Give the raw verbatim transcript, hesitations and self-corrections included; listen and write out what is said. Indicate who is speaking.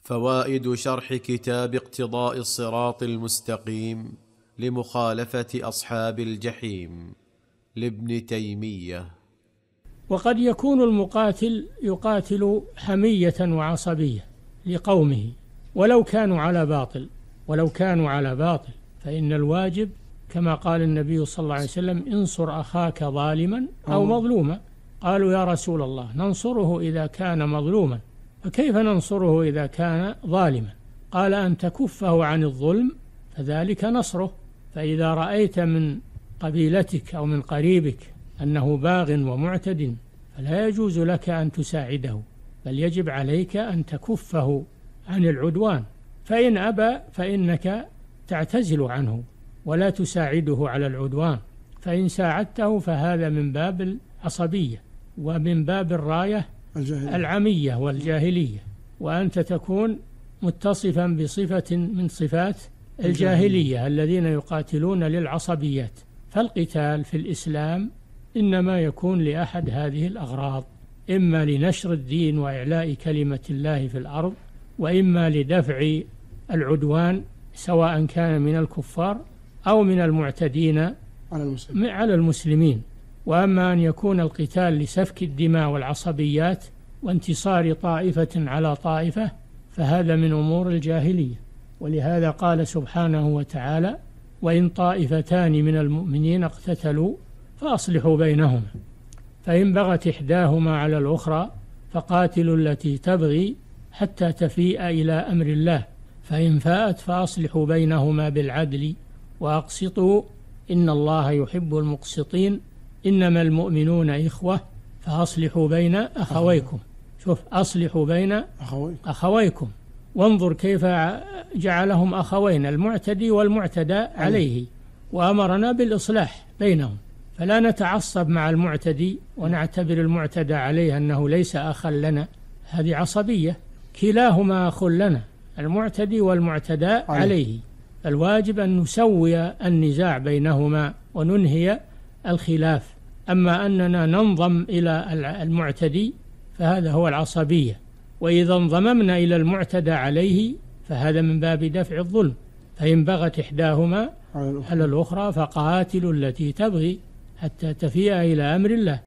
Speaker 1: فوائد شرح كتاب اقتضاء الصراط المستقيم لمخالفة أصحاب الجحيم لابن تيمية.
Speaker 2: وقد يكون المقاتل يقاتل حمية وعصبية لقومه ولو كانوا على باطل ولو كانوا على باطل فإن الواجب كما قال النبي صلى الله عليه وسلم: انصر أخاك ظالما أو مظلوما. قالوا: يا رسول الله، ننصره إذا كان مظلوما، فكيف ننصره إذا كان ظالما؟ قال: أن تكفه عن الظلم فذلك نصره. فإذا رأيت من قبيلتك أو من قريبك أنه باغ ومعتد فلا يجوز لك أن تساعده، بل يجب عليك أن تكفه عن العدوان. فإن أبى فإنك تعتزل عنه ولا تساعده على العدوان، فإن ساعدته فهذا من باب العصبية ومن باب الراية الجاهلية. العمية والجاهلية، وأنت تكون متصفا بصفة من صفات الجاهلية الذين يقاتلون للعصبيات. فالقتال في الإسلام إنما يكون لأحد هذه الأغراض: إما لنشر الدين وإعلاء كلمة الله في الأرض، وإما لدفع العدوان سواء كان من الكفار أو من المعتدين على المسلمين. وأما أن يكون القتال لسفك الدماء والعصبيات وانتصار طائفة على طائفة فهذا من أمور الجاهلية. ولهذا قال سبحانه وتعالى: وإن طائفتان من المؤمنين اقتتلوا فأصلحوا بينهما فإن بغت إحداهما على الأخرى فقاتلوا التي تبغي حتى تفيء إلى أمر الله فإن فاءت فأصلحوا بينهما بالعدل وأقسطوا إن الله يحب المقسطين إنما المؤمنون إخوة فأصلحوا بين أخويكم. شوف، أصلحوا بين أخويكم، وانظر كيف جعلهم أخوين، المعتدي والمعتدى عليه، وأمرنا بالإصلاح بينهم. فلا نتعصب مع المعتدي ونعتبر المعتدى عليه أنه ليس أخا لنا، هذه عصبية. كلاهما أخ لنا، المعتدي والمعتدى عليه. الواجب أن نسوي النزاع بينهما وننهي الخلاف. أما أننا ننضم إلى المعتدي فهذا هو العصبية، وإذا انضممنا إلى المعتدى عليه فهذا من باب دفع الظلم. فإن بغت إحداهما على الأخرى فقاتلوا التي تبغي حتى تفيء إلى أمر الله